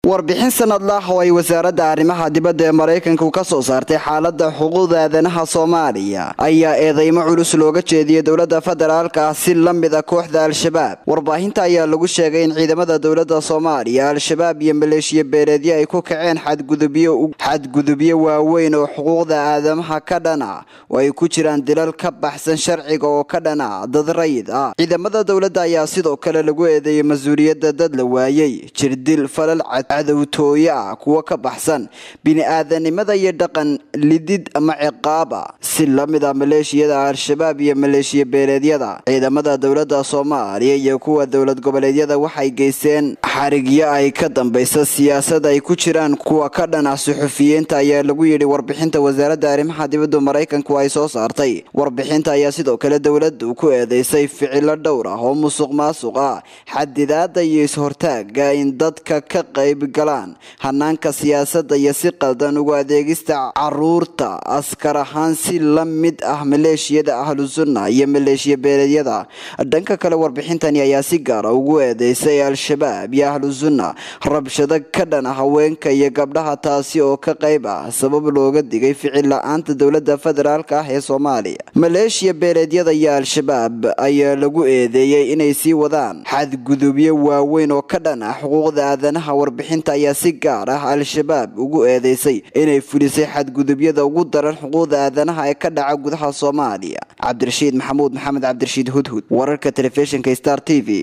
warbixin sanadle ah oo ay wasaaradda arrimaha dibadda ee Mareykanku ka soo saartay xaaladda xuquuqda aadanaha Soomaaliya ayaa eedeymo culus looga jeediyay dawladda federaalka si la mid ah kooxda Al-Shabaab. Warbaahinta ayaa lagu sheegay in ciidamada dawladda Soomaaliya Al-Shabaab iyo maleeshiya beeleedyo ay ku kaceen xadgudubyo waaweyn oo xuquuqda aadamaha ka dhana oo ay ku jiraan dilal ka baxsan sharciga oo ka dhana dad rayid ah. Ciidamada dawladda ayaa sidoo kale lagu eedeeyay mas'uuliyadda dad la waayay, jirdil, falal cadawtooya kuwa ka baxsan bini'aadanimada iyo dhaqan lidid ama ciqaaba si la mid ah maleeshiyada Al-Shabaab iyo maleeshiya beeleedyada. Ciidamada dawladda Soomaaliya iyo kuwa dawlad goboleedyada waxay geysteen xarigyo ay ka dambaysa siyaasad ay ku jiraan kuwa ka dhana suxufiyiinta ayaa lagu yiri warbixinta wasaaradda arrimaha dibadda Mareykanku ay soo saartay. Warbixinta ayaa sidoo kale dawladdu ku eedeysay ficilo dhowr ah oo musuqmaasuq ah, xadidaadda iyo is-hortaaga in dadka ka qayb galaan hanaanka siyaasadda iyo si qaldan ugu adeegista caruurta askar ahaan si la mid ah maleeshiyada Ahlusunna iyo maleeshiya beeleedyada. Dhanka kale warbixintani ayaa si gaar ah ugu eedeysay Al-Shabaab iyo Ahlusunna rabshado ka dhana haweenka iyo gabdhaha taasi oo ka qayb ah sabab looga digay ficil la'aanta dawladda federaalka ah ee Soomaaliya. Maleeshiya beeleedyada iyo Al-Shabaab ayaa lagu eedeeyay inay sii wadaan xadgudubyo waaweyn oo ka dhana xuquuqda aadanaha. Warbixinta ayaa si gaar ah Al-Shabaab ugu eedeysay inay fulisay xadgudubyada ugu daran xuquuqda aadanaha ee ka dhaca gudaha Soomaaliya. Cabdirashiid Maxamuud Maxamed Cabdirashiid Hudhud, wararka telefishinka Star TV.